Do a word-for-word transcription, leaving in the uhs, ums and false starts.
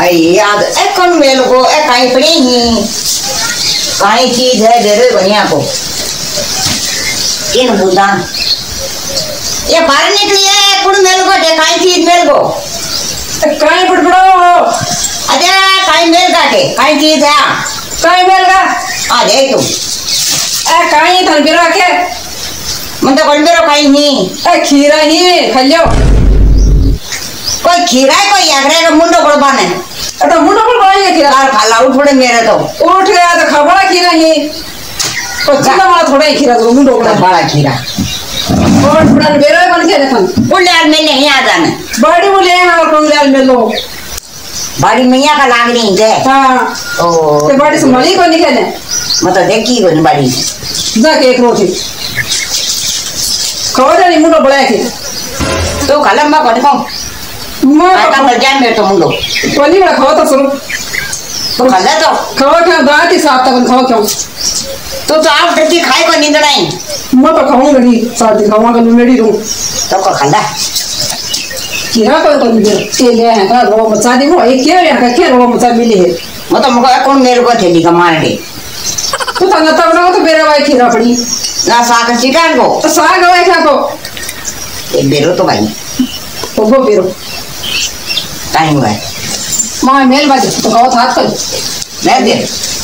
आई याद ए कौन मेल को ए काई पड़ी ही काई चीज है दे रे बढ़िया को किन बुदा ये बाहर निकली है कुड़ मेल को दे काई चीज मेल को काई बड़बड़ो अरे काई मेल का के काई चीज है काई मेल का आ देख तू ए काई थन बिरा के मन तो कौन बेरो काई ही ए खीरा ही खल्यो कोई खीरा है कोई अगरे का मुंडो बड़बाने तो मुंडो पर बाई खीरा यार खाला उठ पड़े मेरे तो उठ गया तो खबड़ा खीरा ही तो जितना वाला थोड़ा ही खीरा तो मुंडो बड़ा बड़ा खीरा और बड़ा बेरो बन के देखन बोले यार मैं नहीं आ जाने बड़ी बोले हां कोंगलाल में लो बड़ी मैया का लाग नहीं दे हां ओ ते बड़ी संभाली को निकले मत देखी को बड़ी जा के एक रोटी खबर नहीं मुंडो बड़ा के तो खाला मैं कौन को मैं का मर जाए मेरे तो मुंडो कोनी बड़ा खाओ तो सुनो तो खाला तो खाओ क्या दांत ही साफ तक खाओ क्यों तो तो आप डटी खाए को नींद नहीं मैं तो खाऊंगा नहीं साथ खाऊंगा तो मेरी दूं तो को खाला खीरा को तो मुझे के ले है का रो मचा दी वो एक के है का के रो मचा मिली है मत मुको कौन मेरे को थेली का मार दे तो तंग तब ना तो बेरे भाई खीरा पड़ी ना साग चिकन को तो साग भाई खा को एक बेरो तो भाई तो वो बेरो टाइम हुआ मां मेल बाजे तो खाओ हाथ कर मैं दे